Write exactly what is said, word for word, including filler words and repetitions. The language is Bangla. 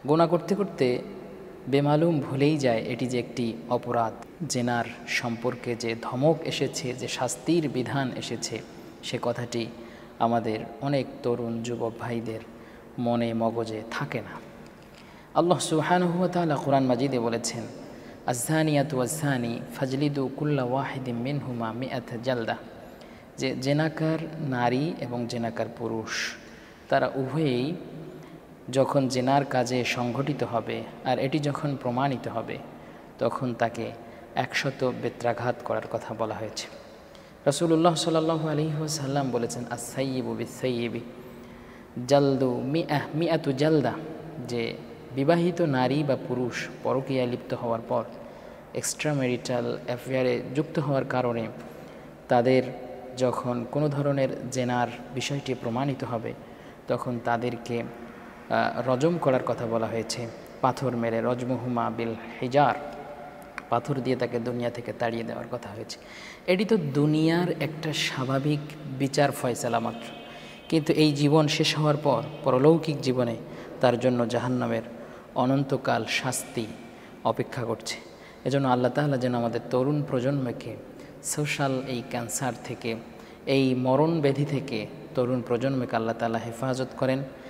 গুনাহ করতে করতে বেমালুম ভুলেই যায় এটি যে একটি অপরাধ। জেনার সম্পর্কে যে ধমক এসেছে, যে শাস্তির বিধান এসেছে, সে কথাটি আমাদের অনেক তরুণ যুবক ভাইদের মনে মগজে থাকে না। আল্লাহ সুবহানাহু ওয়া তাআলা কুরআন মাজিদে বলেছেন, আয-যানিয়াতু ওয়াজ-যানি ফাজলিদু কুল্লা ওয়াহিদিম মিনহুমা মিআতা জালদা, যে জেনাকার নারী এবং জেনাকার পুরুষ তারা উভয়েই যখন জেনার কাজে সংঘটিত হবে আর এটি যখন প্রমাণিত হবে তখন তাকে একশত বেত্রাঘাত করার কথা বলা হয়েছে। রাসূলুল্লাহ সাল্লাল্লাহু আলাইহি ওয়াসাল্লাম বলেছেন, আস-সাইয়্যিবু বিস-সাইয়্যিবি জালদু মিআহ মিআতু জালদা, যে বিবাহিত নারী বা পুরুষ পরকীয়ায় লিপ্ত হওয়ার পর এক্সট্রা ম্যারিটাল অ্যাফেয়ারে যুক্ত হওয়ার কারণে তাদের যখন কোনো ধরনের জেনার বিষয়টি প্রমাণিত হবে তখন তাদেরকে রজম করার কথা বলা হয়েছে, পাথর মেরে, রজমুহুমা বিল হিজার, পাথর দিয়ে তাকে দুনিয়া থেকে তাড়িয়ে দেওয়ার কথা হয়েছে। এটি তো দুনিয়ার একটা স্বাভাবিক বিচার ফয়সালা মাত্র, কিন্তু এই জীবন শেষ হওয়ার পর পরলৌকিক জীবনে তার জন্য জাহান্নামের অনন্তকাল শাস্তি অপেক্ষা করছে। এজন্য আল্লাহ তাআলা যেন আমাদের তরুণ প্রজন্মকে সোশ্যাল এই ক্যান্সার থেকে, এই মরণ ব্যাধি থেকে তরুণ প্রজন্মকে আল্লাহ তাআলা হেফাজত করেন।